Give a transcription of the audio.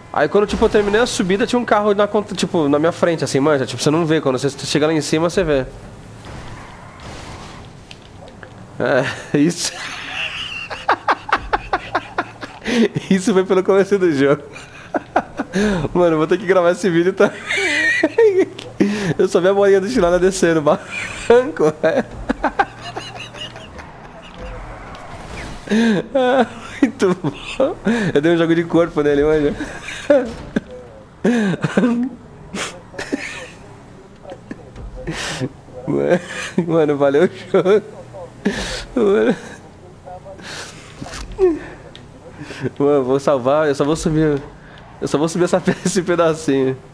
Aí quando, tipo, eu terminei a subida, tinha um carro tipo, na minha frente, assim, manja. Tipo, você não vê. Quando você chega lá em cima, você vê. É, isso. Isso foi pelo começo do jogo. Mano, eu vou ter que gravar esse vídeo também. Eu só vi a bolinha do Chilana descendo, barranco, velho. Muito bom. Eu dei um jogo de corpo nele, manja. Mano, valeu o jogo. Mano, mano, vou salvar, eu só vou subir esse pedacinho.